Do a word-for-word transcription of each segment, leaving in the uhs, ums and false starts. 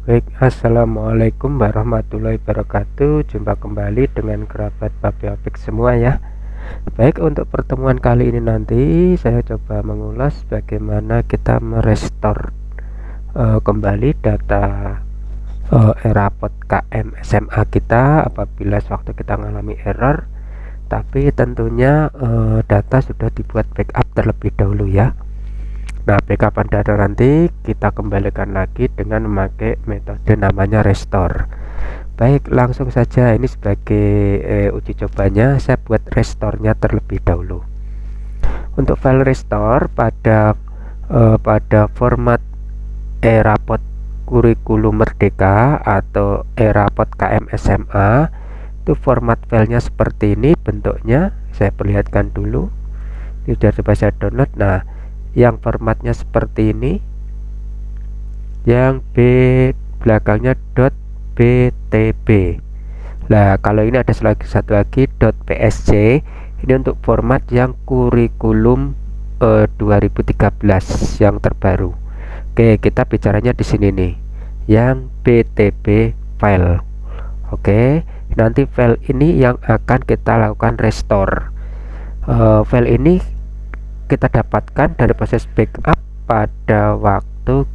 Baik, assalamualaikum warahmatullahi wabarakatuh. Jumpa kembali dengan kerabat Babi Apik semua ya. Baik, untuk pertemuan kali ini nanti saya coba mengulas bagaimana kita merestore uh, kembali data uh, Erapod K M S M A kita apabila sewaktu kita mengalami error, tapi tentunya uh, data sudah dibuat backup terlebih dahulu ya. Nah, backupan data nanti kita kembalikan lagi dengan memakai metode namanya restore. Baik, langsung saja. Ini sebagai eh, uji cobanya saya buat restore-nya terlebih dahulu. Untuk file restore pada eh, pada format Erapod Kurikulum Merdeka atau Erapod K M S M A, itu format filenya seperti ini bentuknya. Saya perlihatkan dulu. Ini sudah coba saya download. Nah, yang formatnya seperti ini, yang B belakangnya .btb. Nah, kalau ini ada lagi satu lagi .psc. Ini untuk format yang kurikulum eh, dua ribu tiga belas yang terbaru. Oke, kita bicaranya di sini nih, yang btb file. Oke, nanti file ini yang akan kita lakukan restore. Uh, file ini kita dapatkan dari proses backup pada waktu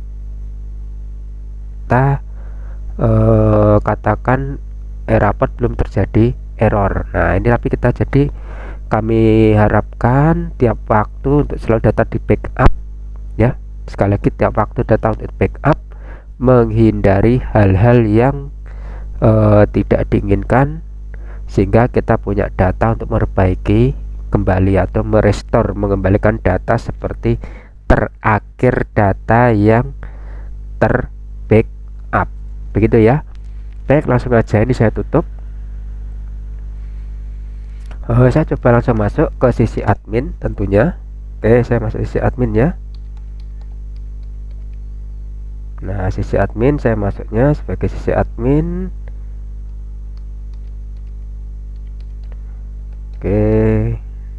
kita eh, katakan Erapod belum terjadi error. Nah, ini tapi kita jadi kami harapkan tiap waktu untuk selalu data di backup ya. Sekali lagi, tiap waktu data untuk backup, menghindari hal-hal yang eh, tidak diinginkan, sehingga kita punya data untuk memperbaiki kembali atau merestore, mengembalikan data seperti terakhir data yang terbackup, begitu ya. Baik, langsung aja ini saya tutup. Oh, saya coba langsung masuk ke sisi admin tentunya. Oke, saya masuk sisi admin ya. Nah, sisi admin saya masuknya sebagai sisi admin. Oke,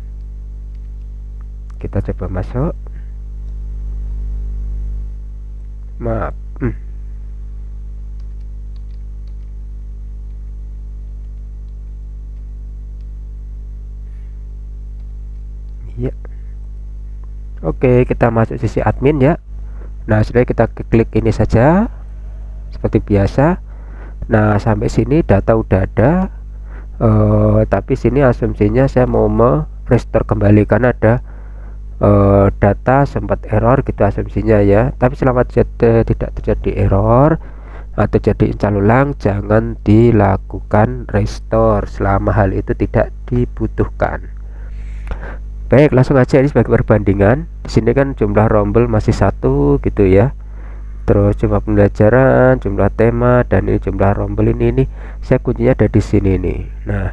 kita coba masuk. Maaf, hmm. ya. Oke, kita masuk sisi admin ya. Nah, sudah, kita klik ini saja seperti biasa. Nah, sampai sini data udah ada. Uh, tapi sini asumsinya saya mau merestore kembali karena ada Uh, data sempat error gitu asumsinya ya. Tapi selama tidak terjadi error atau jadi install ulang, jangan dilakukan restore selama hal itu tidak dibutuhkan. Baik, langsung aja ini sebagai perbandingan. Di sini kan jumlah rombel masih satu gitu ya. Terus jumlah pembelajaran, jumlah tema, dan ini jumlah rombel ini ini saya kuncinya ada di sini nih. Nah,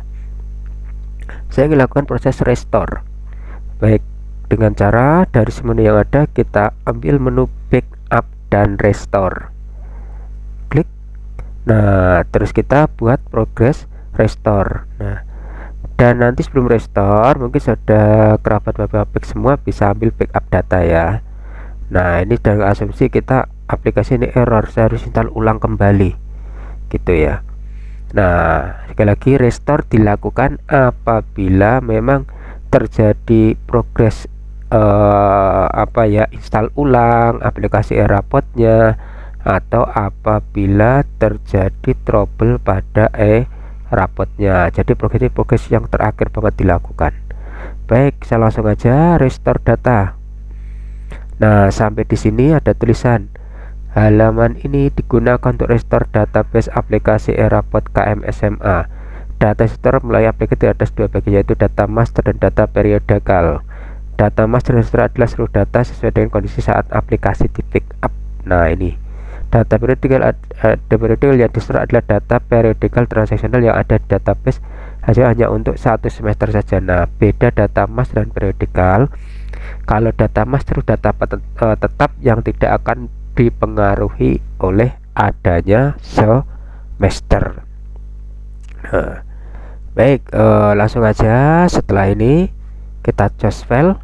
saya melakukan proses restore. Baik, dengan cara dari menu yang ada kita ambil menu backup dan restore, klik. Nah, terus kita buat progress restore. Nah, dan nanti sebelum restore mungkin sudah kerabat Babi Apik semua bisa ambil backup data ya. Nah, ini dengan asumsi kita aplikasi ini error, saya harus install ulang kembali gitu ya. Nah, sekali lagi restore dilakukan apabila memang terjadi progress Uh, apa ya install ulang aplikasi Erapodnya, atau apabila terjadi trouble pada Erapodnya. Jadi progres-progres yang terakhir banget dilakukan. Baik, saya langsung aja restore data. Nah, sampai di sini ada tulisan halaman ini digunakan untuk restore database aplikasi Erapod K M S M A. Data restore mulai aplikasi atas dua bagian, yaitu data master dan data periodikal. Data master restore adalah seluruh data sesuai dengan kondisi saat aplikasi di backup. Nah, ini data periodikal, ada periodikal yang restore adalah data periodikal transaksional yang ada di database hasil hanya untuk satu semester saja. Nah, beda data master dan periodikal. Kalau data master data uh, tetap yang tidak akan dipengaruhi oleh adanya semester. Nah, baik, uh, langsung aja setelah ini kita choose file,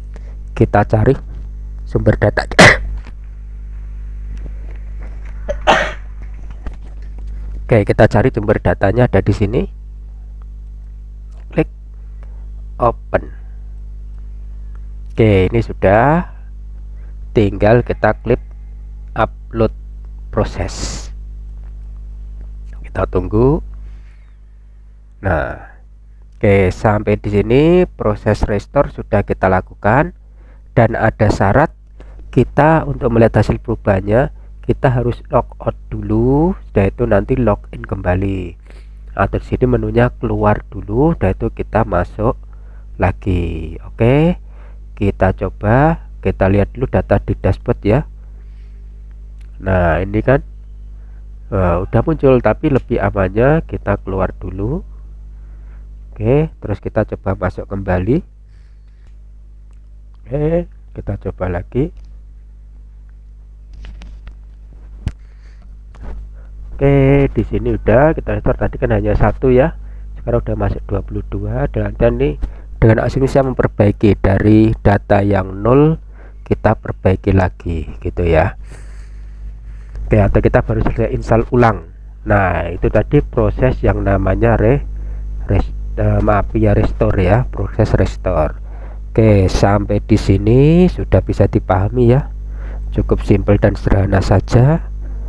kita cari sumber data. Oke, kita cari sumber datanya ada di sini. Klik open. Oke, ini sudah. Tinggal kita klik upload proses. Kita tunggu. Nah, oke, sampai di sini proses restore sudah kita lakukan, dan ada syarat kita untuk melihat hasil perubahannya kita harus logout dulu, setelah itu nanti login kembali. Atau di sini menunya keluar dulu, setelah itu kita masuk lagi. Oke, kita coba, kita lihat dulu data di dashboard ya. Nah, ini kan uh, udah muncul, tapi lebih amannya kita keluar dulu. Oke, terus kita coba masuk kembali. Oke, kita coba lagi. Oke, di sini udah kita restore, tadi kan hanya satu ya, sekarang udah masuk dua puluh dua. Dan nih dengan asumsi memperbaiki dari data yang nol kita perbaiki lagi gitu ya. Oke, atau kita baru selesai install ulang. Nah, itu tadi proses yang namanya re, res, uh, maaf ya restore ya, proses restore. Oke, sampai di sini sudah bisa dipahami ya, cukup simpel dan sederhana saja.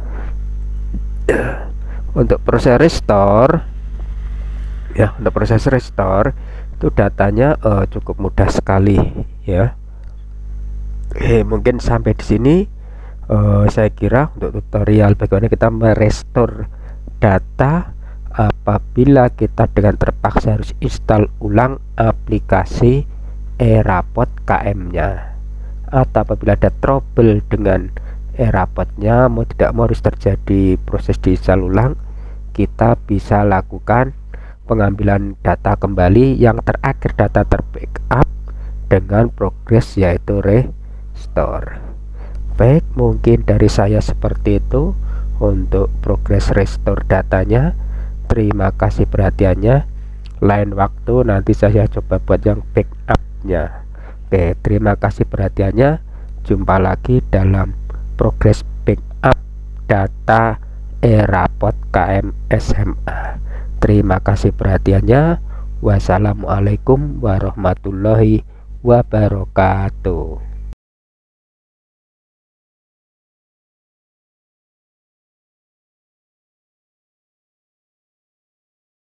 Untuk proses restore ya, untuk proses restore itu datanya uh, cukup mudah sekali ya. Oke, mungkin sampai di sini uh, saya kira untuk tutorial bagaimana kita merestore data apabila kita dengan terpaksa harus install ulang aplikasi eRaport K M nya, atau apabila ada trouble dengan eRaport-nya, mau tidak mau harus terjadi proses diinstal ulang, kita bisa lakukan pengambilan data kembali yang terakhir data terbackup dengan progres yaitu restore. Baik, mungkin dari saya seperti itu untuk progres restore datanya. Terima kasih perhatiannya. Lain waktu nanti saya coba buat yang backupnya. Oke, terima kasih perhatiannya. Jumpa lagi dalam progres backup data eRaport K M S M A. Terima kasih perhatiannya. Wassalamualaikum warahmatullahi wabarakatuh.